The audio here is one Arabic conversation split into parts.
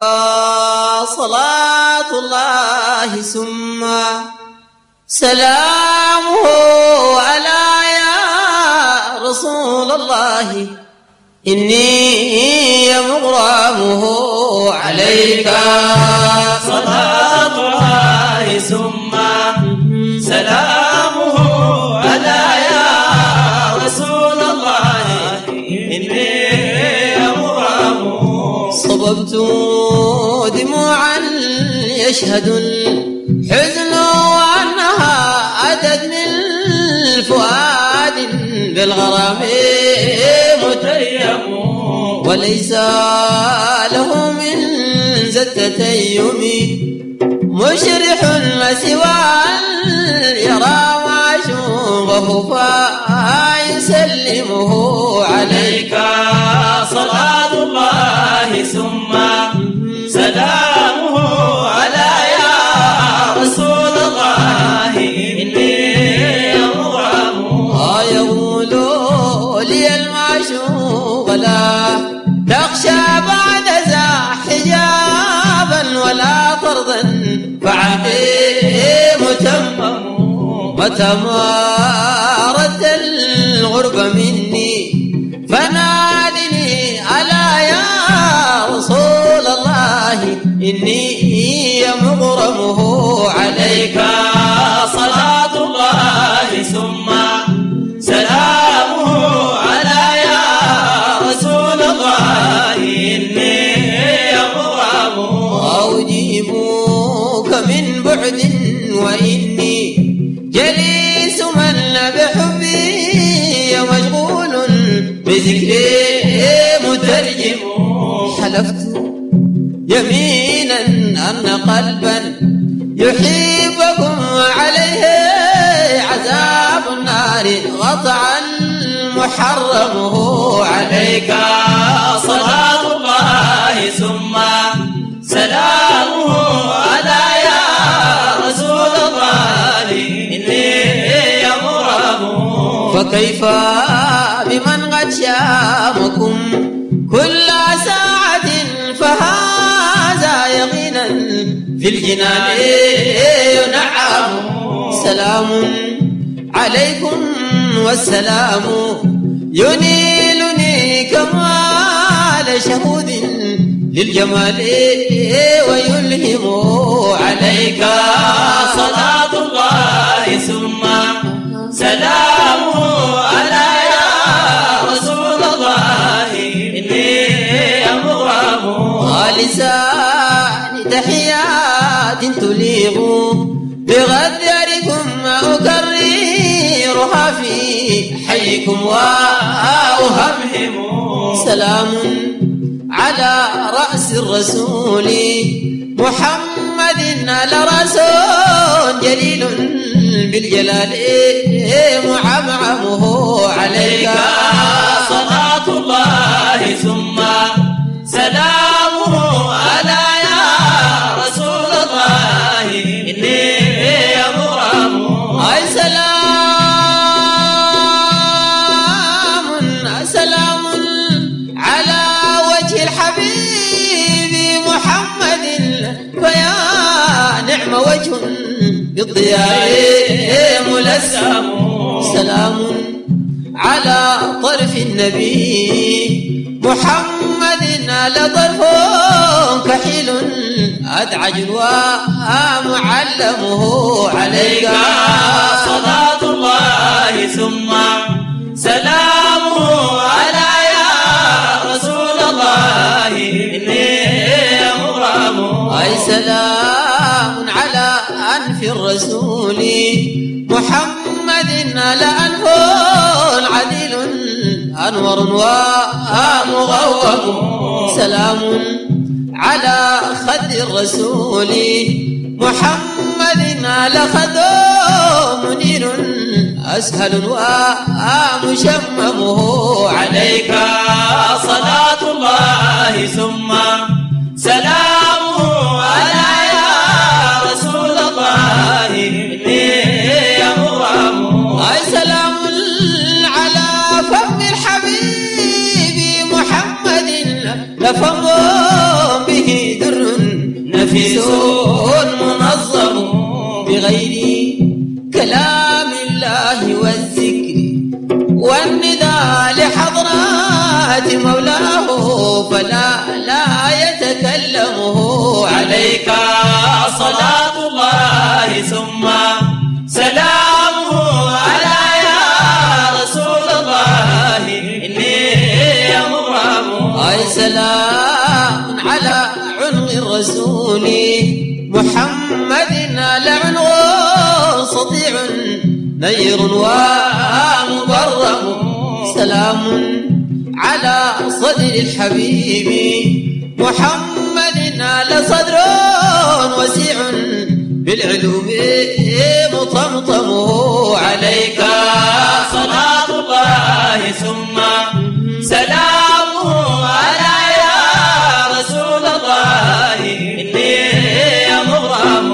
صلاة الله ثم سلامه على يا رسول الله إني مغرمه عليك. صلاة الله ثم سلامه على يا رسول الله إني مغرمه. صببت دموعا يشهد الحزن وأنها أتت من فؤاد بالغرام متيم، وليس له من زتتيم مشرح سوى أن يرى معشوقه فيسلمه عليك. صلاة الله ثم سلامه على يا رسول الله إني مغرمه. يقول لي المعشوق لا تخشى بعد ذا حجابا ولا طردا فعليه متمم. متى ما رد الغرب مني فنادني ألا يا رسول الله إني مغرمه عليك. صلاة الله ثم سلامه على يا رسول الله إني مغرمه. أجيبك من بعد وإني جليس من بحبي مشغول بذكري مترجم. حلفت يمينا أن قلبا يحبكم عليه عذاب النار قطعا محرمه عليك. صلاة الله ثم سلامه على يا رسول الله إني مغرمه. فكيف بمن قد شامكم كل ساعة فهذا يقينا في الجنان ينعم. سلام عليكم والسلام ينيلني كمال شهود للجمال ويلهم عليك. صلاة الله ثم سلامه على يا رسول الله إني مغرمه. لساني تحيات تليق بغدركم أكررها في حيكم وأهمهم. سلام على رأس الرسول محمد لرسول جليل بالجلال معمعمه عليك. صلاة الله ثم سلامه على يا رسول الله إني مغرمه. أي سلام على وجه الحبيب محمد فيا نعم وجه بالضياء ملسم. سلام على طرف النبي محمد لطرف كحيل أدعج ومعلمه عليك. صلاة الله ثم سلامه على يا رسول الله إني مغرمه. أي سلام على أنف الرسول محمد لأنف عديل أنور ومغوب. سلام على خد الرسول محمد لخد منير أسهل ومشممه عليك. صلاة الله ثم سلامه على يا رسول الله إني مغرمه. أي سلام على فم الحبيب محمد لفم به در نفيس منظم بغير كلام الله والذكر والنداء لحضرات مولاه فلا يتكلم عليك صلاة الله ثم سلامه على يا رسول الله إني مغرم. أي سلام على عنق الرسول محمد لعنه سطيع نير ومبرم. سلام على صدر الحبيب محمد لصدر وسيع بالعلوم مطمطم. عليك صلاة الله ثم سلامه على يا رسول الله إني مغرم.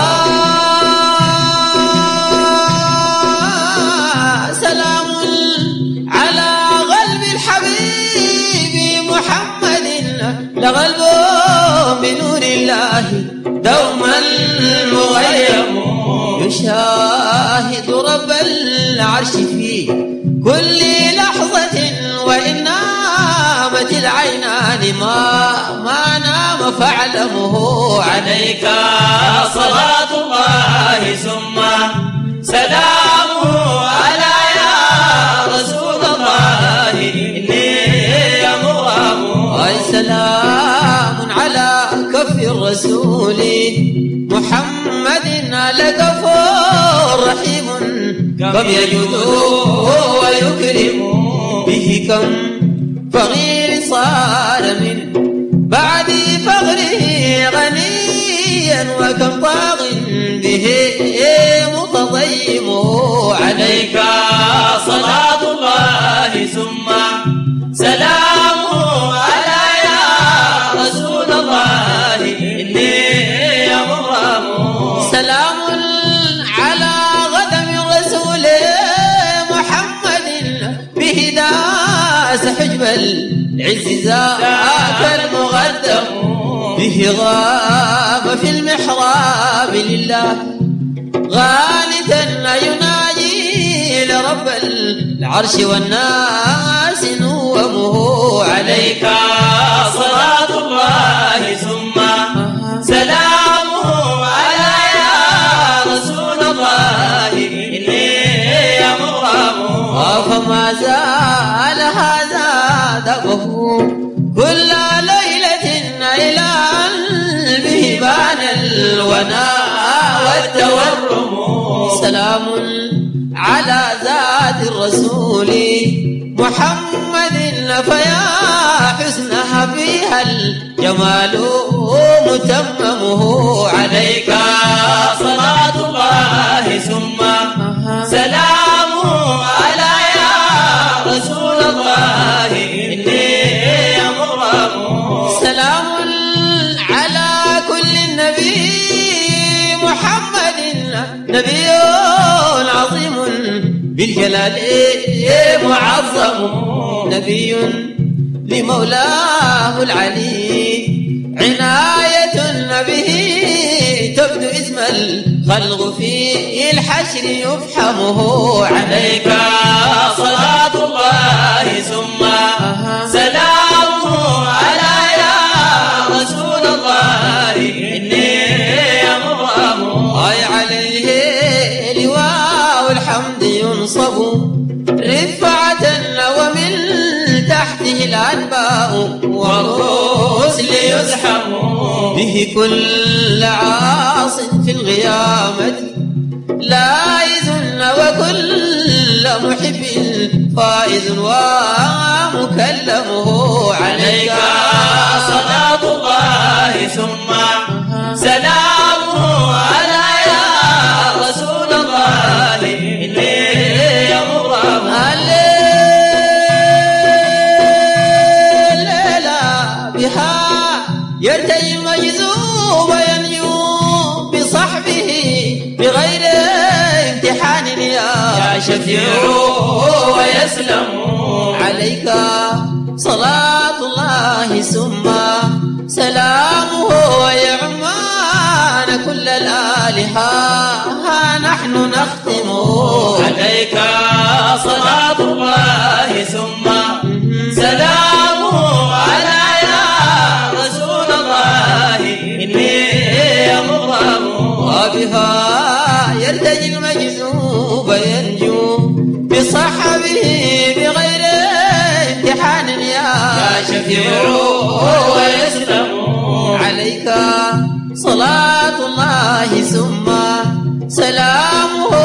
سلام على قلب الحبيب محمد لقلبه بنور الله دوما مغيم يشاهد رب العرش في كل لحظة وإن نامت العينان ما نام فاعلمه. عليك صلاة الله ثم سلامه على يا رسول الله إني مغرم. أي سلام على كف الرسول محمد لغفور رحيم كم يجود ويكرم به كم فقير صار من بعد فقره غنيا وكم طاغ به متضيم. عليك صلاة الله ثم سلامه على يا رسول الله إني مغرم. سلام على غدم الرسول محمد به داس حجب العز ذاك المغدم به غاب في المحراب لله غالتا يناجي لرب العرش والناس نومه. عليك صلاة الله ثم سلامه على يا رسول الله إني مغرم. فما زال هذا دبه كل ليلة إلى به بان الوناء والتورم. سلام على ذات الرسول محمد فيا حسنها فيها الجمال متممه. عليك صلاة الله ثم سلامه على يا رسول الله إني مغرم. سلام على كل النبي محمد نبي عظيم بالجلال معظم نبي لمولاه العلي عناية به تبدو اسم الخلق في الحشر يفحمه. عليك صلاة الله ثم سلامه على يا رسول الله إني مغرم. أي عليه لواء الحمد ينصب رفعة ومن تحته الأنباء والرسل يزحم به كل عاص في القيامة لائز وكل محب فائز ومكلمه. عليك صلاة الله ثم سلامه على يا رسول الله إني مغرم. الليلة بها يرتجي المجذوب وينجو بصحبه بغير امتحان يا شفيع ويسلم. عليك صلاة الله ثم سلامه ويعمى نحن نختم عليك صلاة الله ثم سلامه على يا رسول الله إني مغرم وبها يرتجي المجذوب ينجو بصحبه بغير امتحان يا شفيع ويسلم عليك صلاة الله ثم سلامه